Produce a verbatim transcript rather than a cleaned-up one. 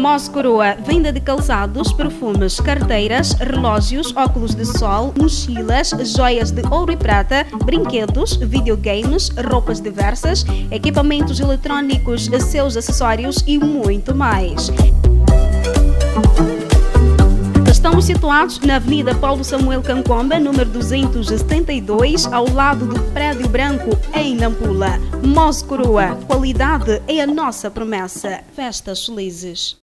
Moscoroa, venda de calçados, perfumes, carteiras, relógios, óculos de sol, mochilas, joias de ouro e prata, brinquedos, videogames, roupas diversas, equipamentos eletrônicos, seus acessórios e muito mais. Estamos situados na Avenida Paulo Samuel Cankomba, número duzentos e setenta e dois, ao lado do Prédio Branco, em Nampula. Moscoroa, qualidade é a nossa promessa. Festas felizes.